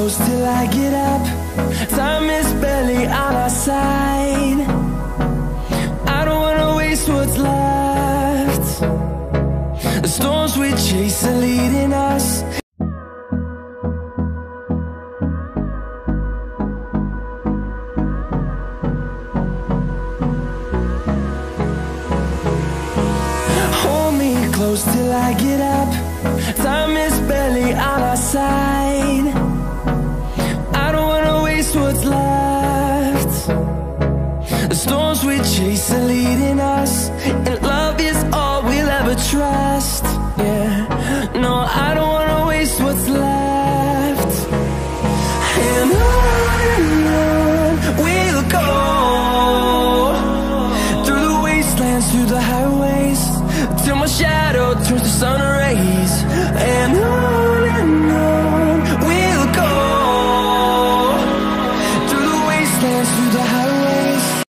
close till I get up. Time is barely on our side. I don't wanna waste what's left. The storms we chase are leading us. Hold me close till I get up. Time is barely on our side. I don't wanna waste what's left. The storms we chase are leading us, and love is all we'll ever trust. Yeah, no, I don't wanna waste what's left. And on we'll go, through the wastelands, through the highways, till my shadow turns to sun rays.